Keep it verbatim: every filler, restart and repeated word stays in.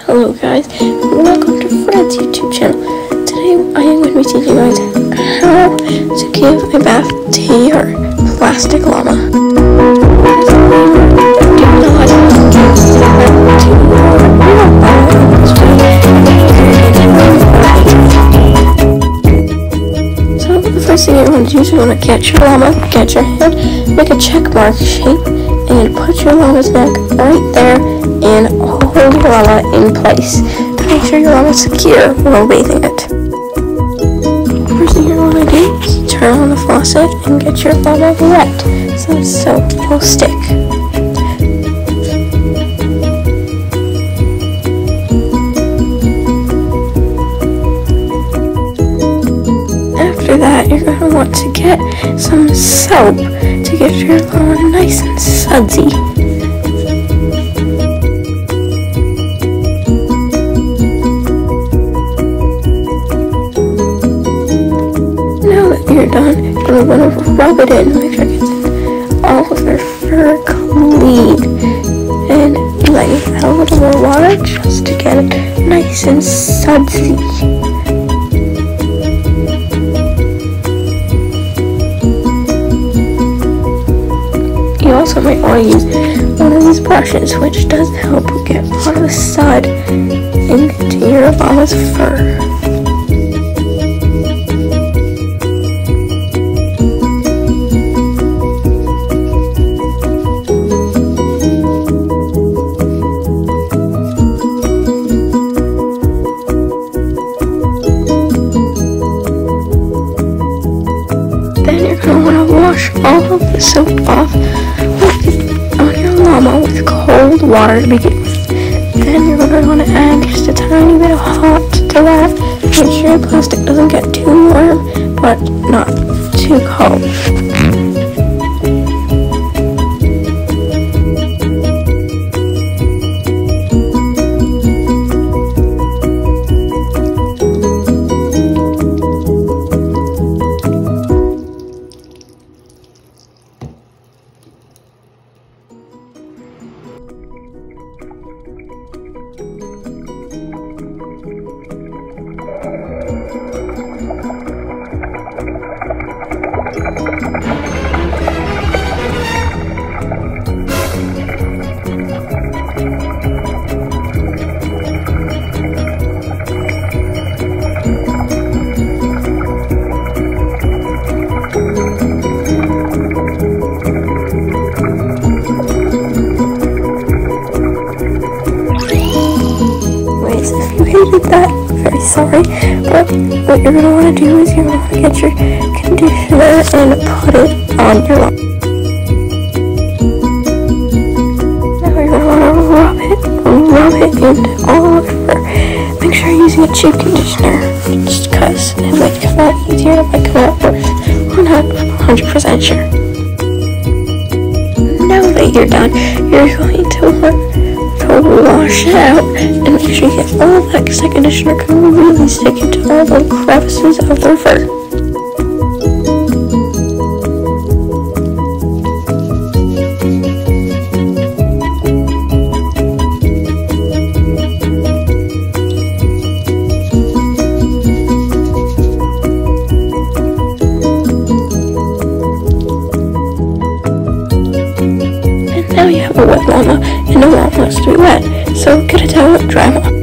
Hello guys, welcome to Fred's YouTube channel. Today I am going to be teaching you guys how to give a bath to your plastic llama. So the first thing you want to do is you want to get your llama, get your hand, make a check mark shape, and put your llama's neck right there and hold your llama in place. Make sure your llama is secure while bathing it. First thing you want to do is turn on the faucet and get your llama wet so the soap will stick. After that, you're going to want to get some soap to get your llama nice and sudsy. You're done, and we're going to rub it in, make sure it gets in all of their fur clean, and let you add a little more water just to get it nice and sudsy. You also might want to use one of these brushes, which does help get a lot of the sud into your llama's fur. Then you're going to want to wash all of the soap off with, on your llama with cold water to begin with. Then you're going to want to add just a tiny bit of hot to that. Make sure the plastic doesn't get too warm, but not too cold. Hated that, very sorry, but what you're going to want to do is you're going to get your conditioner and put it on your llama. Now you're going to want to rub it, rub it into all of your fur. Make sure you're using a cheap conditioner, just because it might come out easier, it might come out worse. I'm not one hundred percent sure. Now that you're done, you're going to want to wash it out and make sure you get all of that, because that conditioner can really stick into all the crevices of their fur. And now you have a wet llama, and no llama wants to be wet, so get a towel and dry them off.